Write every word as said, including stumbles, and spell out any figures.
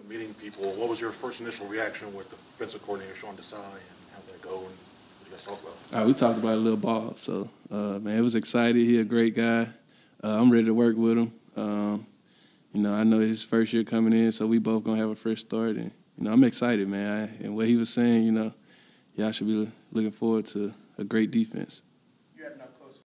meeting people. What was your first initial reaction with the defensive coordinator, Sean Desai, and how did that go, and what did you guys talk about? Uh, we talked about a little ball, so, uh, man, it was excited. He a great guy. Uh, I'm ready to work with him. Um, you know, I know his first year coming in, so we both going to have a fresh start. And, you know, I'm excited, man. I, and what he was saying, you know, y'all should be looking forward to a great defense.